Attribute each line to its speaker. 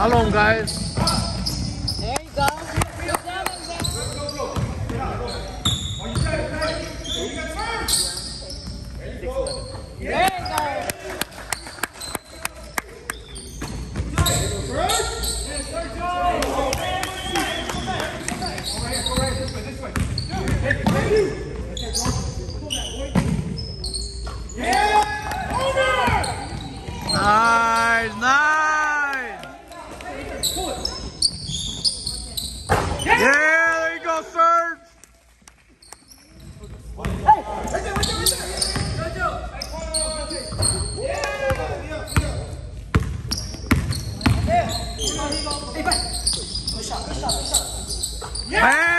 Speaker 1: How long, guys?
Speaker 2: There you go. There you go.
Speaker 1: Nice, nice. Yeah, there you go, Serge. Man.